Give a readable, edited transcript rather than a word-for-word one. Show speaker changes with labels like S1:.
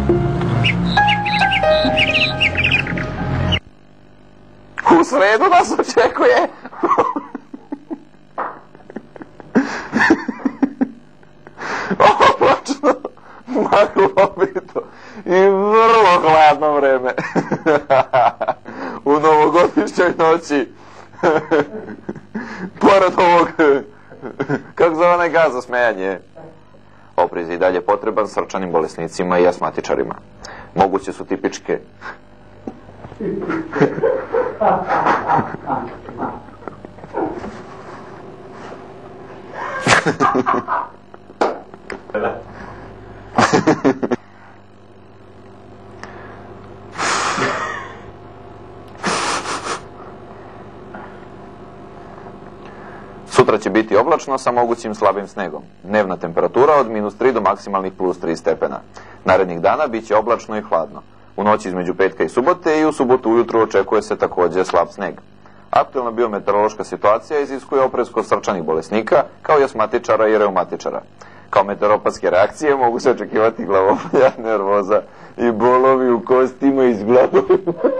S1: U sredu nas očekuje oblačno, maglovito i vrlo hladno vreme u novogodišnjoj noći. Pored ovog, kako zove onaj gaz za smejanje, oprez je i dalje potreban srčanim bolesnicima i asmatičarima. Moguće su tipičke Sutra će biti oblačno sa mogućim slabim snegom. Dnevna temperatura od -3 do maksimalnih +3 stepena. Narednih dana bit će oblačno i hladno. U noći između petka i subote i u subotu ujutru očekuje se takođe slab sneg. Aktuelna biometeorološka situacija iziskuje oprez kod srčanih bolesnika, kao i asmatičara i reumatičara. Kao meteoropatske reakcije mogu se očekivati glavobolja, nervoza i bolovi u kostima i s glavovima.